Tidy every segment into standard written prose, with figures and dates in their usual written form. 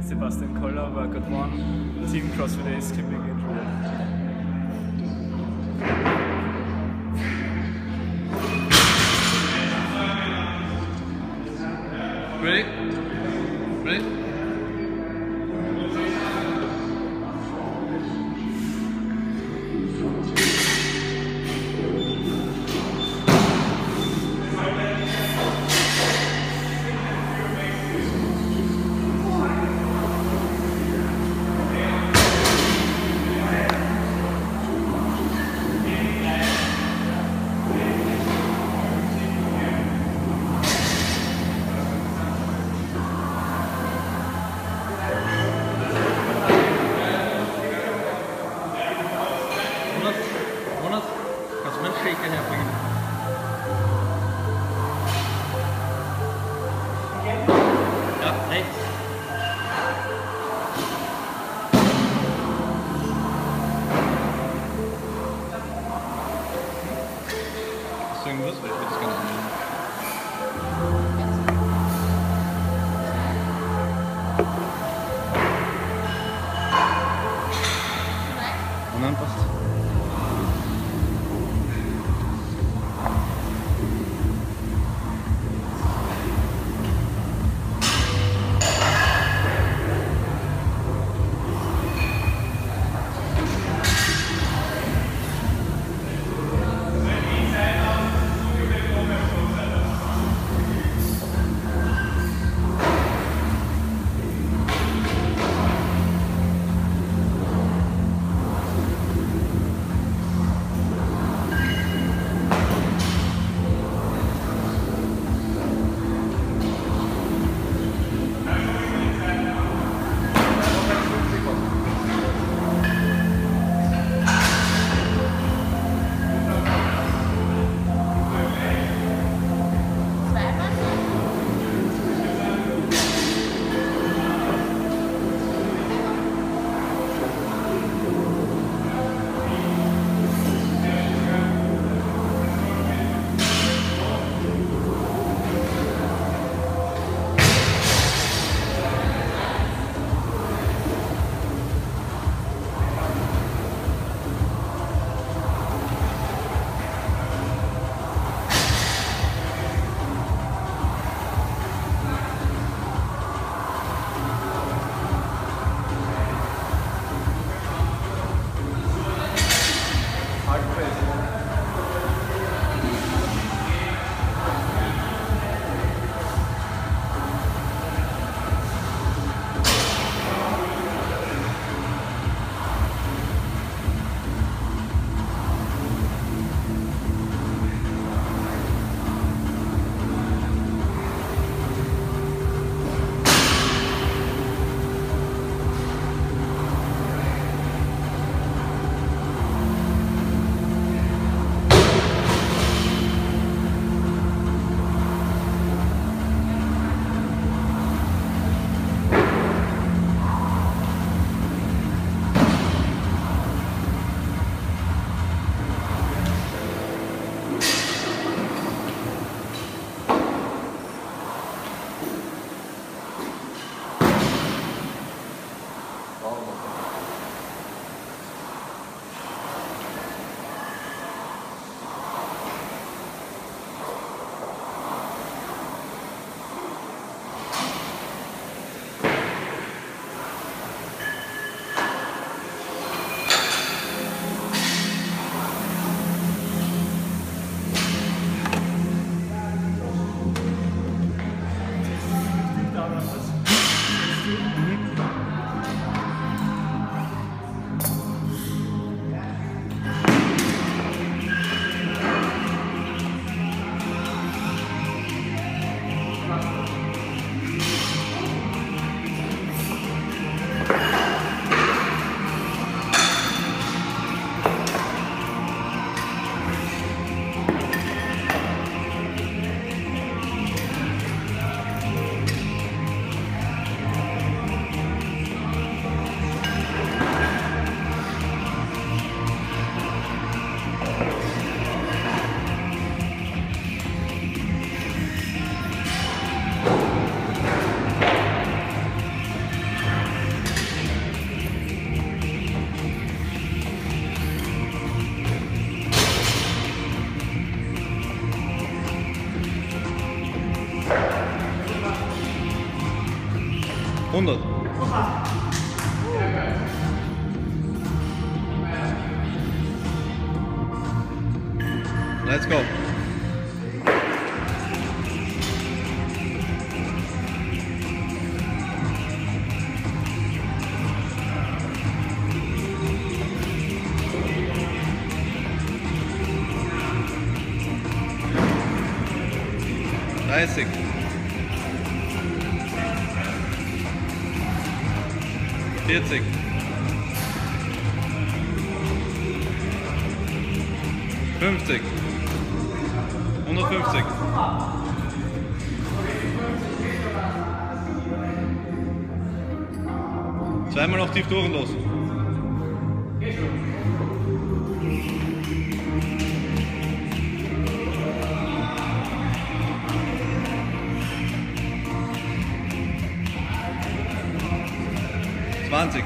Sebastian Koller, but I got one team CrossFit Ace skipping injury. Ready? Ready? 100. Let's go. Dreißig. 40. 50. 150. Zweimal noch tief durch und los. Zwanzig.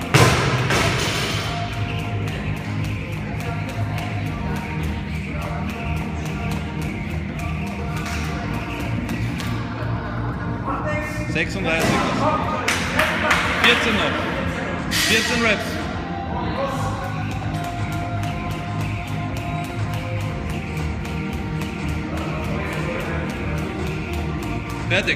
36. 14 noch. 14 Reps. Fertig.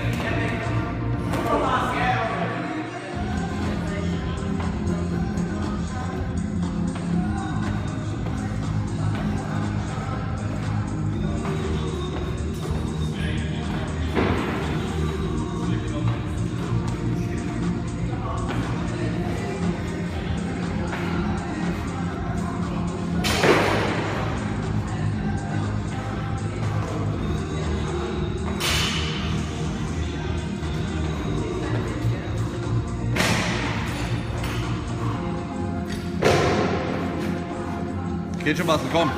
Geht schon, Bastel, komm.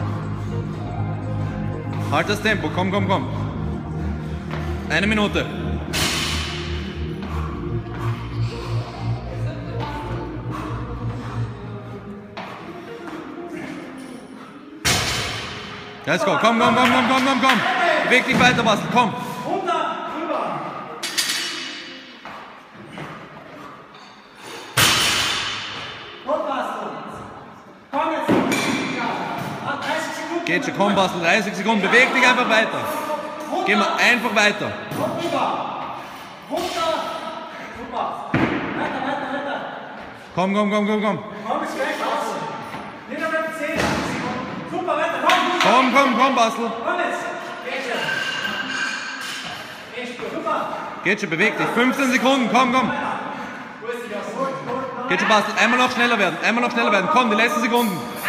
Halt das Tempo, komm, komm, komm. 1 Minute. Let's go, komm, komm, komm, komm, komm, komm, komm. Beweg dich weiter, Bastel, komm. Geht schon, komm Bastel, 30 Sekunden, beweg dich einfach weiter. Geh mal einfach weiter. Komm, komm, komm, komm, komm. Komm, komm, komm, Bastel. Geht schon, beweg dich, 15 Sekunden, komm, komm. Geht schon, Bastel, einmal noch schneller werden, komm, die letzten Sekunden.